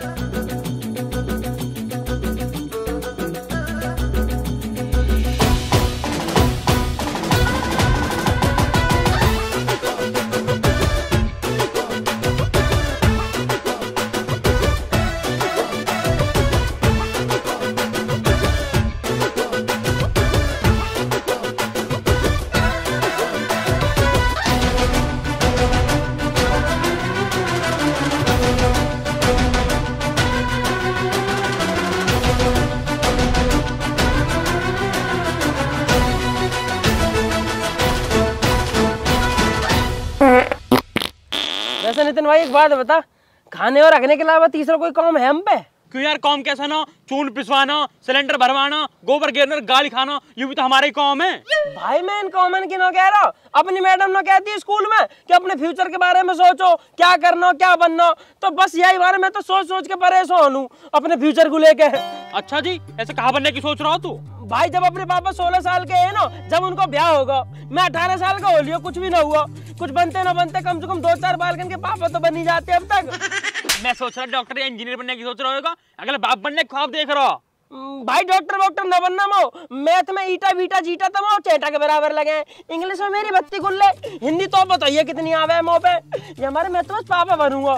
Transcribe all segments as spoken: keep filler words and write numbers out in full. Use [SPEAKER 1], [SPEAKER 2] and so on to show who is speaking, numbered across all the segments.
[SPEAKER 1] वैसे नितिन भाई एक बात बता, खाने और रखने के अलावा तीसरा कोई काम है हम पे?
[SPEAKER 2] क्यों यार, काम कैसा ना, चून पिसवाना, सिलेंडर भरवाना, गोबर गिरना, गाली खाना, ये भी तो हमारे काम है।
[SPEAKER 1] भाई मैं इन कॉमन की ना कह रहा हूँ, अपनी मैडम ना कहती है स्कूल में कि अपने फ्यूचर के बारे में सोचो, क्या करना क्या बनना, तो बस यही बारे में तो सोच सोच के परेशान हूँ अपने फ्यूचर को लेके।
[SPEAKER 2] अच्छा जी, ऐसे कहाँ बनने की सोच रहा हो तू?
[SPEAKER 1] भाई जब अपने पापा सोलह साल के है ना, जब उनको ब्याह होगा, मैं अठारह साल का हो लिया, कुछ भी ना हुआ, कुछ बनते ना बनते कम से कम दो चार बालकन के पापा तो बन ही जाते अब तक।
[SPEAKER 2] मैं सोच रहा डॉक्टर या इंजीनियर बनने की सोच रहा होगा, अगले बाप बनने के ख्वाब देख रहा।
[SPEAKER 1] भाई डॉक्टर वॉक्टर न बनना मो, मैथ में ईटा बीटा जीटा तो मो चेटा के बराबर लगे, इंग्लिश में मेरी बत्ती गुल्ले, हिंदी तो बताइए कितनी आवे मो पे, ये हमारे मैं तो बस पापा बनूंगा।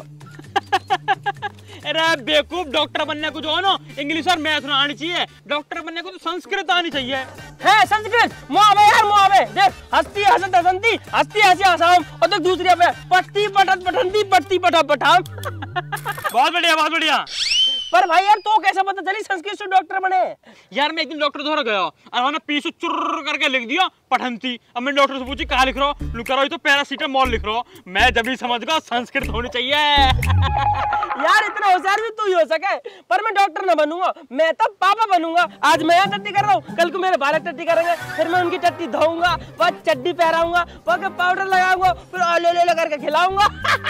[SPEAKER 2] अरे बेवकूफ, डॉक्टर बनने को जो है ना इंग्लिश और मैथ ना आनी चाहिए, डॉक्टर बनने को तो संस्कृत आनी चाहिए।
[SPEAKER 1] है संस्कृत मुआवे यार मुआवे, देख हस्ती हसत हसंती, हस्ती हसी हसाम, और देख दूसरी पे पट्टी पटत पठंती, पट्टी पटा पठाम।
[SPEAKER 2] बहुत बढ़िया बहुत बढ़िया।
[SPEAKER 1] पर भाई यार तो कैसे पता चली संस्कृत से डॉक्टर बने?
[SPEAKER 2] यार मैं एक दिन डॉक्टर द्वारा गया और उन्होंने पीछे चुर्र करके लिख दिया पठंती। अब मैं डॉक्टर से पूछी कहाँ लिख रहा हूँ, लिख रहा हूँ तो पैरासीटामोल लिख रहा हूँ। मैं जब भी समझ गया संस्कृत होनी चाहिए।
[SPEAKER 1] यार इतना होशियार भी तू ही हो सके, पर मैं डॉक्टर ना बनूंगा, मैं तो पापा बनूंगा। आज मैं यहाँ टट्टी कर रहा हूँ, कल को मेरे बालक टट्टी करेंगे, फिर मैं उनकी टट्टी धोऊंगा, वह चड्डी पहराऊंगा, वह पाउडर लगाऊंगा, फिर आले ले करके खिलाऊंगा।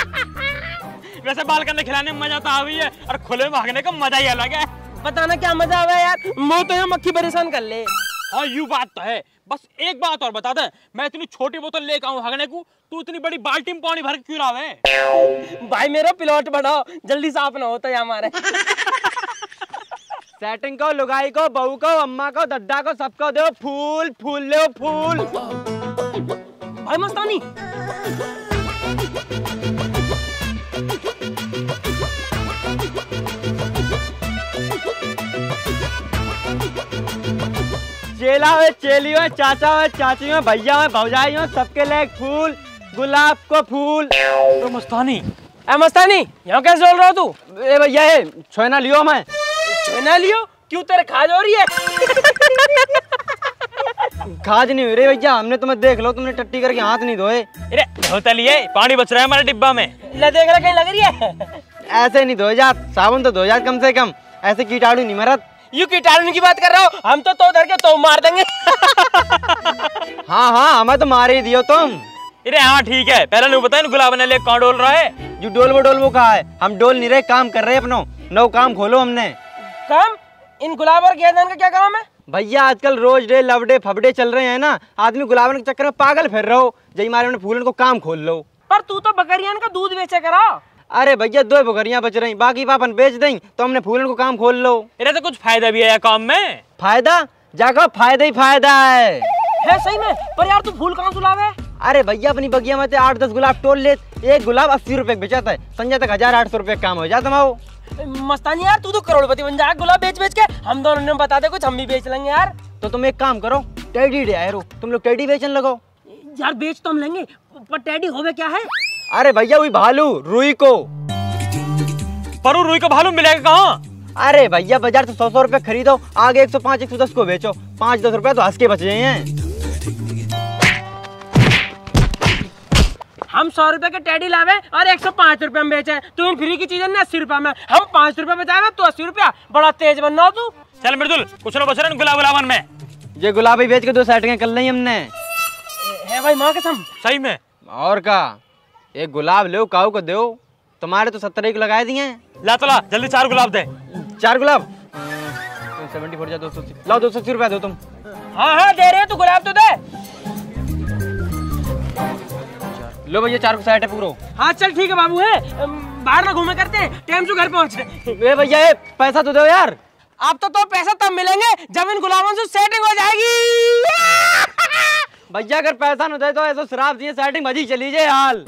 [SPEAKER 2] वैसे बाल करने खिलाने में मजा तो आ गई है, और खुले भागने का मजा ही अलग है।
[SPEAKER 1] बताना क्या मजा आवा यार, मुँह तो यहाँ मक्खी परेशान कर ले।
[SPEAKER 2] हाँ यू बात तो है। बस एक बात और बता दे, मैं इतनी छोटी बोतल लेकर आऊँ भागने को, तू इतनी बड़ी बाल्टी में पानी भर के क्यों लावे?
[SPEAKER 1] भाई मेरा प्लॉट बढ़ाओ, जल्दी साफ ना होता है हमारे।
[SPEAKER 3] सेटिंग को, लुगाई को, बहू को, अम्मा को, दद्दा को, सबको दो फूल, फूल ले फूल।
[SPEAKER 1] भाई मस्तानी
[SPEAKER 3] चेला हो, चेली हो, चाचा हो, चाची हो, भैया हो, भौजाई हो, सबके लिए फूल, गुलाब को फूल।
[SPEAKER 2] तो मस्तानी
[SPEAKER 1] ए मस्तानी यहाँ कैसे बोल रहा तू?
[SPEAKER 3] ए भैया ये छोना लियो, मैं
[SPEAKER 1] छोना लियो क्यों, तेरे खाज हो रही है?
[SPEAKER 3] खाज नहीं हो रही भैया, हमने तुम्हें देख लो, तुमने टट्टी करके हाथ नहीं धोए।
[SPEAKER 2] अरे धोता लिए, पानी बच रहा है हमारे डिब्बा में।
[SPEAKER 1] ले देख रहा कहीं लग रही है?
[SPEAKER 3] ऐसे नहीं धोए जात, साबुन तो धो जात कम से कम, ऐसे कीटाणु नहीं मरत।
[SPEAKER 1] यू कीटाणु की बात कर रहा हो, हम तो तो धर के तो मार देंगे।
[SPEAKER 3] हाँ हाँ हमें तो मार ही दियो तुम।
[SPEAKER 2] अरे हाँ ठीक है, पहले नहीं बताया गुलाब ने ले कौन डोल रहा है?
[SPEAKER 3] जो डोल वो डोल वो कहा है, हम डोल नहीं रहे, काम कर रहे हैं अपनो, नौ काम खोलो हमने।
[SPEAKER 1] काम? इन गुलाब और गेंदन का क्या काम है?
[SPEAKER 3] भैया आजकल रोज डे लवडे फबडे चल रहे हैं ना, आदमी गुलाबन के चक्कर में पागल फिर रहो, जय मारे उन्हें फूलन को काम खोल लो।
[SPEAKER 1] पर तू तो बकरियन का दूध बेचे करा।
[SPEAKER 3] अरे भैया दो बकरियां बच रही, बाकी पापन बेच दें तो हमने फूलन को काम खोल लो।
[SPEAKER 2] अरे तो कुछ फायदा भी है काम में?
[SPEAKER 3] फायदा जाकर फायदा ही फायदा है।
[SPEAKER 1] है सही में? पर यार तू फूल कहाँ से लावे?
[SPEAKER 3] अरे भैया अपनी बगिया में आठ दस गुलाब तोड़ ले, एक गुलाब अस्सी रुपए बेचाता है, संजय तक हजार आठ सौ रुपए काम हो जाता है।
[SPEAKER 1] मस्तानी यार तू तो करोड़पति बन जा गुलाब बेच बेच के, हम दोनों ने बता दे कुछ, हम भी बेच लेंगे यार।
[SPEAKER 3] तो तुम एक काम करो, टेडी डे आए रो, तुम लोग टेडी बेचने लगो।
[SPEAKER 1] यार बेच तो हम लेंगे, पर टेडी होवे क्या है?
[SPEAKER 3] अरे भैया वही भालू रुई को।
[SPEAKER 2] पर रुई को भालू मिलेगा कहाँ?
[SPEAKER 3] अरे भैया बाजार से सौ सौ रुपए खरीदो, आगे एक सौ पाँच एक सौ दस को बेचो, पाँच दस रुपए तो हंस के बच गए हैं।
[SPEAKER 1] हम सौ रुपए के टेडी लावे और एक सौ पाँच रुपए में बेचे, तू इन फ्री की चीजें ना अस्सी रुपए में, हम पाँच रुपए बचाएगा तो अस्सी रुपया, बड़ा तेज बनना हो तू।
[SPEAKER 2] चल मृदुल कुछ ना बच रहा गुलाब गुलाबन में।
[SPEAKER 3] ये गुलाब ही बेच के दो सेटिंग कर ली हमने।
[SPEAKER 1] है भाई माँ कसम?
[SPEAKER 2] सही में?
[SPEAKER 3] और का एक गुलाब लो, काऊ को दो, तुम्हारे तो सत्तर एक लगाए दिए हैं।
[SPEAKER 2] ला तो ला जल्दी चार गुलाब दे।
[SPEAKER 3] चार गुलाब सेवेंटी फोर जा दो सौ लाओ, दो सौ अस्सी रुपया दो तुम।
[SPEAKER 1] हाँ हाँ दे रहे हो, तू गुलाब तो दे।
[SPEAKER 3] लो भैया चार को साठ है पूरा।
[SPEAKER 1] हाँ चल ठीक है बाबू है, बाहर ना घूमे करते हैं, टाइम से घर पहुँच रहे।
[SPEAKER 3] ए भैया ये पैसा तो दो यार।
[SPEAKER 1] अब तो तो पैसा तब मिलेंगे जब इन गुलामों से सेटिंग हो जाएगी।
[SPEAKER 3] भैया अगर पैसा न दे तो ऐसा शराब दिए सेटिंग भजी चली जाए हाल।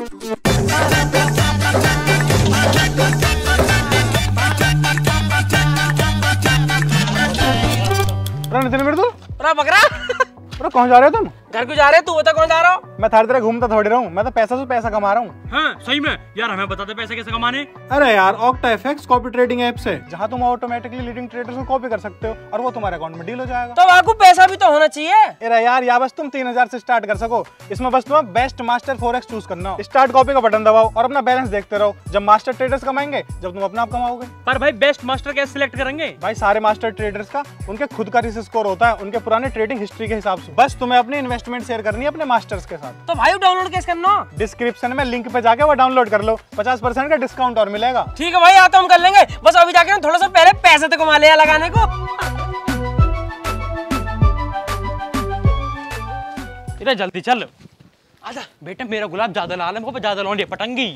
[SPEAKER 4] नितिन मृदुल,
[SPEAKER 1] बकरा
[SPEAKER 4] अरे कहाँ जा रहे हो तुम?
[SPEAKER 1] घर को जा रहे, तू बता कौन जा रहा हो?
[SPEAKER 4] मैं थारी तरह घूमता थोड़ी रहूं, मैं तो पैसा से पैसा कमा रहा हूँ।
[SPEAKER 2] हाँ सही में यार, हमें बता दे पैसे कैसे कमाने।
[SPEAKER 4] अरे यार Octa FX copy trading app से, जहाँ तुम ऑटोमेटिकली लीडिंग ट्रेडर्स को कॉपी कर सकते हो और वो तुम्हारे अकाउंट में डील हो जाएगा।
[SPEAKER 1] तो आपको पैसा भी तो होना चाहिए।
[SPEAKER 4] अरे यार या बस तुम तीन हजार से स्टार्ट कर सको। इसमें बस तुम्हें बेस्ट मास्टर फोरेक्स चूज करना हो, स्टार्ट कॉपी का बटन दबाओ और अपना बैलेंस देखते रहो। जब मास्टर ट्रेडर्स कमाएंगे, जब तुम अपना आप कमाओगे।
[SPEAKER 2] पर भाई बेस्ट मास्टर कैसे सिलेक्ट करेंगे?
[SPEAKER 4] भाई सारे मास्टर ट्रेडर्स का उनके खुद का रिस्क स्कोर होता है, उनके पुराने ट्रेडिंग हिस्ट्री के हिसाब से। बस तुम्हें अपनी इन्वेस्टमेंट शेयर करनी है अपने मास्टर्स के साथ।
[SPEAKER 1] तो भाई डाउनलोड कैसे करना?
[SPEAKER 4] डिस्क्रिप्शन में लिंक पे जाके वो डाउनलोड कर लो, पचास परसेंट का डिस्काउंट और मिलेगा।
[SPEAKER 1] ठीक है भाई, आ तो हम कर लेंगे, बस अभी जाके ना थोड़ा सा पहले पैसे तो कमा लिया लगाने को।
[SPEAKER 2] इधर जल्दी चल। आजा बेटा, मेरा गुलाब ज्यादा लाल है, मुझे ज्यादा लौंडे पटंगी।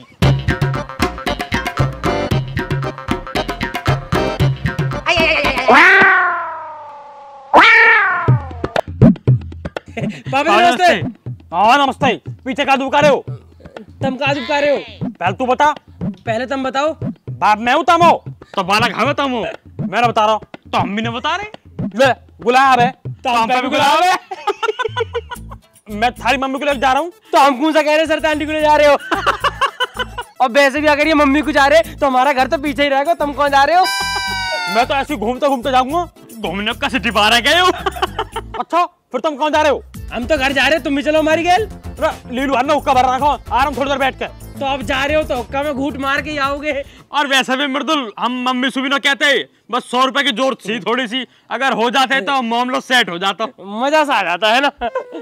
[SPEAKER 1] पापा नमस्ते।
[SPEAKER 2] हाँ नमस्ते। पीछे का दुका रहे हो?
[SPEAKER 1] तुम का दुका रहे हो?
[SPEAKER 2] पहले तू बता।
[SPEAKER 1] पहले तुम बताओ।
[SPEAKER 2] बाप मैं हूँ तमो तो बाला घावे तमो, मैं बता रहा हूँ तो हम भी नहीं बता रहे। ले गुलाब है तो हम पे भी गुलाब है। मैं थारी मम्मी को लेकर जा रहा हूँ
[SPEAKER 1] तो हम कौन सा कह रहे सर आंटी को ले जा रहे हो? और वैसे भी अगर ये मम्मी को जा रहे तो हमारा घर तो पीछे ही रहेगा, तुम कौन जा रहे हो?
[SPEAKER 2] मैं तो ऐसे घूमते घूमते जाऊंगा। घूमने का सिटी बारह गए हो। अच्छा फिर तुम कौन जा रहे हो?
[SPEAKER 1] हम तो घर जा रहे, तुम भी चलो हमारी गेल।
[SPEAKER 2] लीलू अन्ना हुक्का भर रखो, आराम थोड़ी देर बैठ कर।
[SPEAKER 1] तो अब जा रहे हो तो हुक्का में घूट मार के ही आओगे।
[SPEAKER 2] और वैसे भी मृदुल, हम मम्मी सुबह ना कहते बस सौ रुपए की जोर थी थोड़ी सी, अगर हो जाते तो मामला सेट हो जाता,
[SPEAKER 1] मजा सा आ जाता है ना।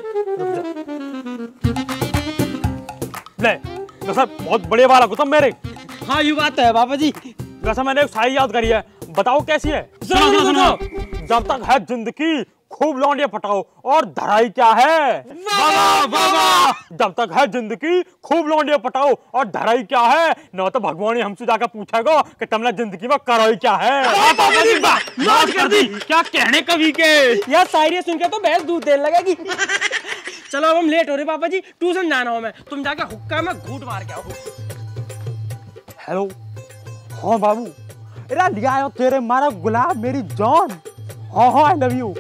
[SPEAKER 2] ले वैसे बहुत बढ़िया वाला कुछ मेरे।
[SPEAKER 1] हाँ ये बात तो है पापा जी।
[SPEAKER 2] वैसे मैंने एक शायरी याद करी है, बताओ कैसी है?
[SPEAKER 1] सुनो सुनो सुनो।
[SPEAKER 2] जब तक है जिंदगी खूब लौंडिया पटाओ और धराई क्या है? वाह वाह वाह। जब तक है जिंदगी खूब लौंडिया पटाओ और धराई क्या है? न तो भगवान ने हमसे जाकर पूछेगा कि तुमने जिंदगी में कराई क्या है।
[SPEAKER 1] नोट कर दी।
[SPEAKER 2] क्या कहने कवि के
[SPEAKER 1] यार शायरी सुन के तो भैंस दूध देने लगेगी। चलो अब हम लेट हो रहे पापा जी, ट्यूशन जाना हो, मैं तुम जाके हुक्का में घूट मार के आओ।
[SPEAKER 2] हेलो हाँ बाबू, इरा लिया आयो तेरे मारा गुलाब मेरी जान। हाँ हाँ आई लव यू।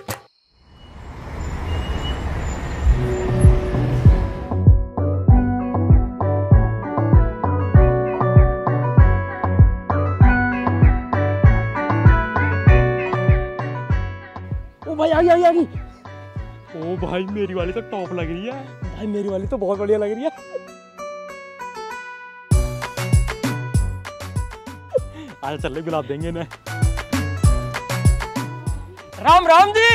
[SPEAKER 1] ओ भाई आ गई आ गई आ गई।
[SPEAKER 2] ओ भाई मेरी वाली तो टॉप लग रही है।
[SPEAKER 1] भाई मेरी वाली तो बहुत बढ़िया लग रही है।
[SPEAKER 2] आज चल गुलाब देंगे ना।
[SPEAKER 1] राम राम जी।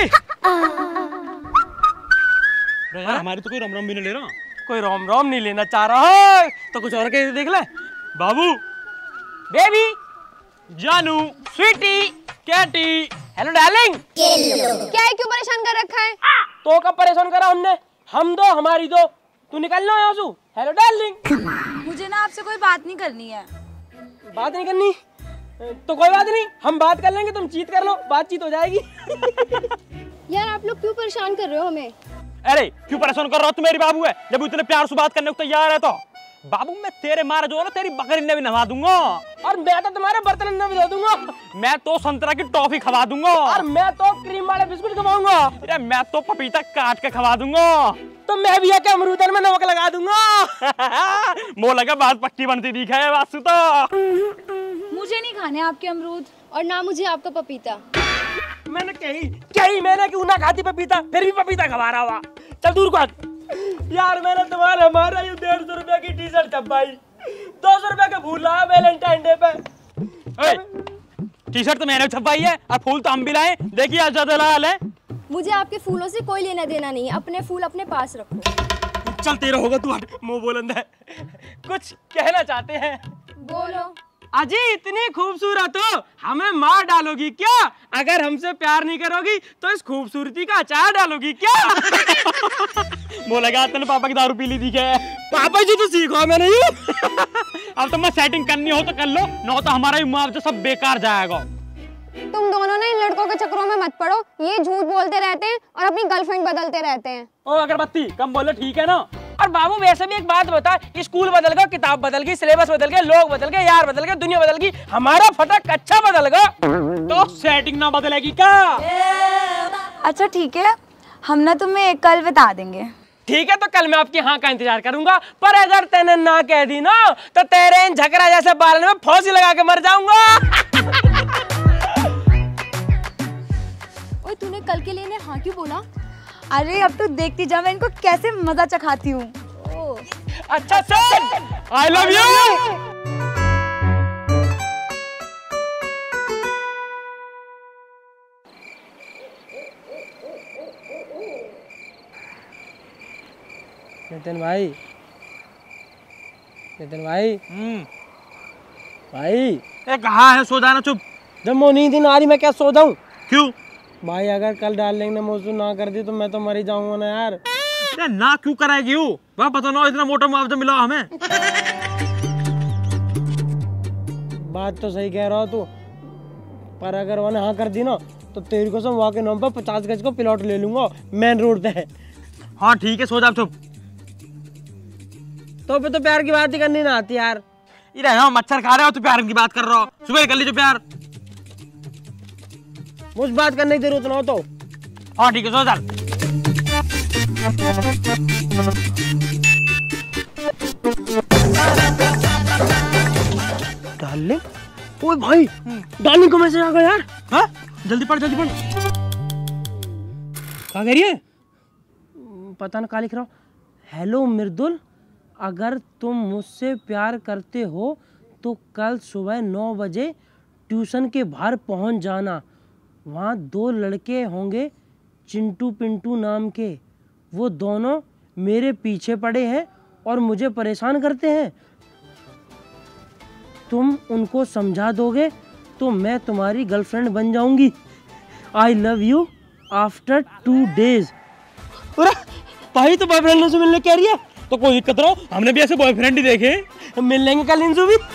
[SPEAKER 2] यार हमारी तो कोई राम राम भी नहीं ले रहा।
[SPEAKER 1] कोई राम राम नहीं लेना चाह रहा है तो कुछ और कहीं देख ले।
[SPEAKER 2] बाबू,
[SPEAKER 1] बेबी,
[SPEAKER 2] जानू,
[SPEAKER 1] स्वीटी,
[SPEAKER 2] कैटी,
[SPEAKER 1] हेलो डार्लिंग।
[SPEAKER 5] क्या है, क्यों परेशान कर रखा है?
[SPEAKER 1] तो कब परेशान करा हमने? हम दो हमारी दो, तू निकलना है आंसू। Hello darling.
[SPEAKER 5] मुझे ना आपसे कोई बात नहीं करनी है।
[SPEAKER 1] बात नहीं करनी तो कोई बात नहीं, हम बात कर लेंगे, तुम चीत कर लो, बातचीत हो जाएगी।
[SPEAKER 5] यार आप लोग क्यों परेशान कर रहे हो हमें?
[SPEAKER 2] अरे क्यों परेशान कर रहा हो? तू मेरी बाबू है, जब इतने प्यार से बात करने को तैयार है तो बाबू मैं तेरे मारे जो है ना तेरी बकरी ने भी नवा दूंगा,
[SPEAKER 1] और मैं तो तुम्हारे बर्तन में भी दे दूंगा,
[SPEAKER 2] मैं तो संतरा की टॉफी खवा दूंगा,
[SPEAKER 1] और मैं तो क्रीम वाले बिस्कुट खवाऊंगा,
[SPEAKER 2] अरे मैं तो पपीता काट के खवा दूंगा,
[SPEAKER 1] तो मैं भी आके अमरूदन में नमक लगा दूंगा।
[SPEAKER 2] मो लगा बात पक्की बनती दिखा है वासु तो।
[SPEAKER 5] मुझे नहीं खाने आपके अमरूद और ना मुझे आपका पपीता।
[SPEAKER 1] मैंने कही कही मैंने क्यों ना खाती पपीता, फिर भी पपीता खवा रहा हुआ। चल दूर को यार, मैंने तुम्हारे हमारा ये डेढ़ सौ रुपया की टी शर्ट छपाई, दो सौ रुपया का फूल लाया वैलेंटाइन डे पे।
[SPEAKER 2] टी शर्ट तो मैंने छपाई है और फूल तो हम भी लाए, देखिए आज ज्यादा लाल है।
[SPEAKER 5] मुझे आपके फूलों से कोई लेना देना नहीं, अपने फूल अपने पास रखो।
[SPEAKER 1] चल तेरा होगा, तू मुंह बोलंद है, कुछ कहना चाहते हैं?
[SPEAKER 5] बोलो।
[SPEAKER 1] अजी इतनी खूबसूरत हो, हमें मार डालोगी क्या? अगर हमसे प्यार नहीं करोगी तो इस खूबसूरती का अचार डालोगी क्या?
[SPEAKER 2] बोलेगा तेने पापा की दारू पी ली थी क्या?
[SPEAKER 1] पापा जी तो सीखो मैं नहीं।
[SPEAKER 2] अब तो मैं सेटिंग करनी हो तो कर लो, न तो हमारा ही मुआवजा सब बेकार जाएगा।
[SPEAKER 6] तुम दोनों ने इन लड़कों के चक्करों में मत पड़ो, ये झूठ बोलते रहते हैं और अपनी गर्लफ्रेंड बदलते रहते हैं।
[SPEAKER 2] ओ अगरबत्ती कम बोलो, ठीक है ना?
[SPEAKER 1] और बाबू वैसे भी एक बात बता, स्कूल बदल गया, किताब बदल गई, सिलेबस बदल गया, लोग बदल गए, यार बदल गए, दुनिया बदल गई, हमारा फटक अच्छा बदल गया।
[SPEAKER 2] तो सेटिंग ना बदलेगी क्या?
[SPEAKER 7] अच्छा ठीक है, हम ना तुम्हें कल बता देंगे।
[SPEAKER 1] ठीक है, तो कल मैं आपकी हाँ का इंतजार करूंगा, पर अगर तेने ना कह दी ना तो तेरे इन झकरा जैसे बालन में फांसी लगा के मर जाऊंगा।
[SPEAKER 5] ओए तूने कल के लिए हाँ क्यों बोला?
[SPEAKER 7] अरे अब तो देखती जा मैं इनको कैसे मजा चखाती हूँ।
[SPEAKER 1] अच्छा sir,
[SPEAKER 2] I love you.
[SPEAKER 1] Nitin भाई, नितिन भाई,
[SPEAKER 2] हम्म
[SPEAKER 1] भाई
[SPEAKER 2] ए कहाँ है? सो जाना चुप।
[SPEAKER 1] जब मोनी दिन आ रही मैं क्या सो जाऊं?
[SPEAKER 2] क्यों?
[SPEAKER 1] भाई अगर कल डार्लिंग ने मुझसे ना कर दी तो मैं तो मर ही जाऊंगा ना यार।
[SPEAKER 2] ये ना क्यों कराएगी वो? वह पता ना इतना मोटा मुआवजा मिला हमें।
[SPEAKER 1] बात तो सही कह रहा हो तू, पर अगर वो हाँ कर दी ना तो तेरी कसम वहाँ के नाम पर पचास गज को प्लॉट ले लूंगा, मेन रोड पे है।
[SPEAKER 2] हाँ ठीक है, सो जा चुप।
[SPEAKER 1] तो फिर तो प्यार की बात ही करनी ना आती यार।
[SPEAKER 2] इधर हम मच्छर खा रहे हो तो प्यार की बात कर रहा हो। सुबह कर लीजिए प्यार।
[SPEAKER 1] मुझ बात करने की जरूरत ना हो तो।
[SPEAKER 2] हाँ ठीक है, सो जा।
[SPEAKER 1] डार्लिंग, ओए भाई डार्लिंग को मैसेज आ गया यार।
[SPEAKER 2] हाँ जल्दी पढ़, जल्दी पढ़। क्या कह रही है?
[SPEAKER 1] पता ना क्या लिख रहा हूँ। हेलो मृदुल, अगर तुम मुझसे प्यार करते हो तो कल सुबह नौ बजे ट्यूशन के बाहर पहुंच जाना। वहाँ दो लड़के होंगे चिंटू पिंटू नाम के, वो दोनों मेरे पीछे पड़े हैं और मुझे परेशान करते हैं। तुम उनको समझा दोगे तो मैं तुम्हारी गर्लफ्रेंड बन जाऊंगी। I love you after two days. भाई तो बॉयफ्रेंड से मिलने कह रही है?
[SPEAKER 2] तो कोई दिक्कत ना हो, हमने भी ऐसे बॉयफ्रेंड ही देखे।
[SPEAKER 1] मिल लेंगे कल इंसू भी।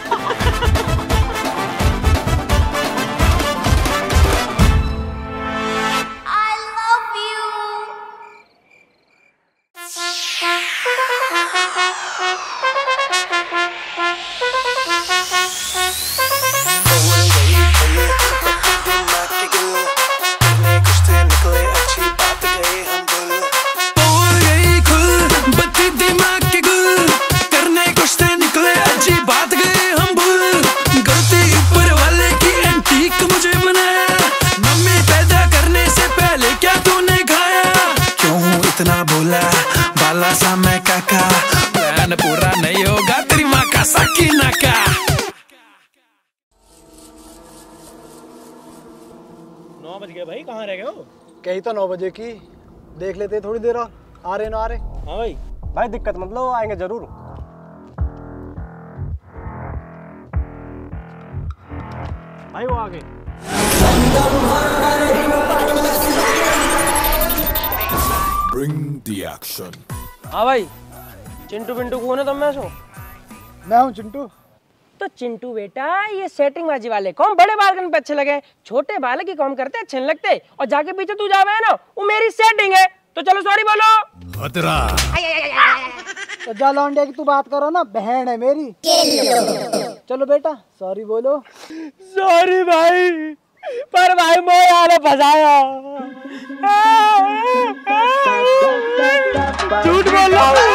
[SPEAKER 8] इतना बोला बाला सा मैं काका, प्लान पूरा नहीं होगा तेरी माँ का साकिना का।
[SPEAKER 2] नौ बज गए भाई, कहाँ रह गए हो?
[SPEAKER 4] कही तो नौ बजे की, देख लेते थोड़ी देर और, आ रहे ना आ रहे।
[SPEAKER 2] हाँ भाई।
[SPEAKER 4] भाई दिक्कत मत लो, आएंगे जरूर।
[SPEAKER 2] भाई वो आ गए।
[SPEAKER 8] Bring the action.
[SPEAKER 1] हाँ भाई, चिंटू पिंटू कौन है? तुम में सो?
[SPEAKER 4] मैं हूँ चिंटू।
[SPEAKER 1] तो चिंटू बेटा, ये सेटिंग बाजी वाले कौन बड़े बाल करने पे अच्छे लगे, छोटे बाल की कौन करते अच्छे नहीं लगते। और जाके पीछे तू जावे है ना, वो मेरी सेटिंग है। तो चलो सॉरी बोलो।
[SPEAKER 8] खतरा।
[SPEAKER 4] तो जा लौंडे की तू बात करो ना, बहन है मेरी। चलो बेटा सॉरी बोलो।
[SPEAKER 1] सॉरी भाई, पर भाई मोया फसाया। झूठ बोल रहा हूँ।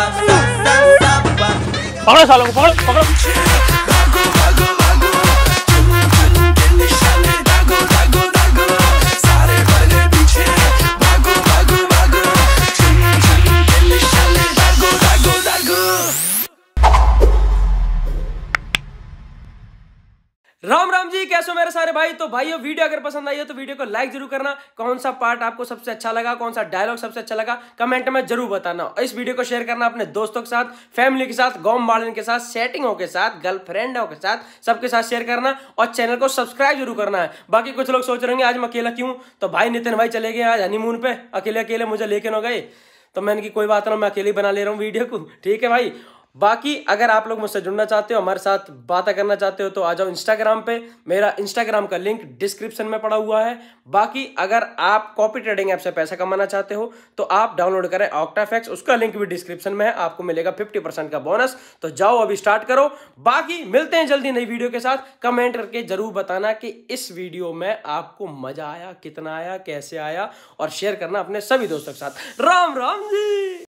[SPEAKER 2] पकड़ो सालों को, पकड़ो पकड़ो।
[SPEAKER 8] भागो भागो भागो, चुन के निशाने दागो दागो दागो, सारे पड़ गए पीछे। भागो भागो भागो, चुन के निशाने दागो दागो दागो।
[SPEAKER 1] राम राम जी, कैसे हो मेरे सारे भाई। तो भाइयों, वीडियो अगर पसंद आई हो तो वीडियो को लाइक जरूर करना। कौन सा पार्ट आपको सबसे अच्छा लगा, कौन सा डायलॉग सबसे अच्छा लगा, कमेंट में जरूर बताना। और इस वीडियो को शेयर करना अपने दोस्तों के साथ, फैमिली के साथ, गांव वालों के साथ, सेटिंगों के साथ, गर्लफ्रेंडों के साथ, सबके साथ शेयर करना। और चैनल को सब्सक्राइब जरूर करना है। बाकी कुछ लोग सोच रहे होंगे आज मैं अकेला क्यों, तो भाई नितिन भाई चले गए आज हनीमून पे, अकेले अकेले मुझे लेके न गए। तो मैंने की कोई बात ना, मैं अकेले बना ले रहा हूँ वीडियो को, ठीक है भाई। बाकी अगर आप लोग मुझसे जुड़ना चाहते हो, हमारे साथ बातें करना चाहते हो, तो आ जाओ इंस्टाग्राम पे। मेरा इंस्टाग्राम का लिंक डिस्क्रिप्शन में पड़ा हुआ है। बाकी अगर आप कॉपी ट्रेडिंग ऐप से पैसा कमाना चाहते हो तो आप डाउनलोड करें ऑक्टाफैक्स, उसका लिंक भी डिस्क्रिप्शन में है, आपको मिलेगा फिफ्टी परसेंट का बोनस। तो जाओ अभी स्टार्ट करो। बाकी मिलते हैं जल्दी नई वीडियो के साथ। कमेंट करके जरूर बताना कि इस वीडियो में आपको मजा आया, कितना आया, कैसे आया, और शेयर करना अपने सभी दोस्तों के साथ। राम राम जी।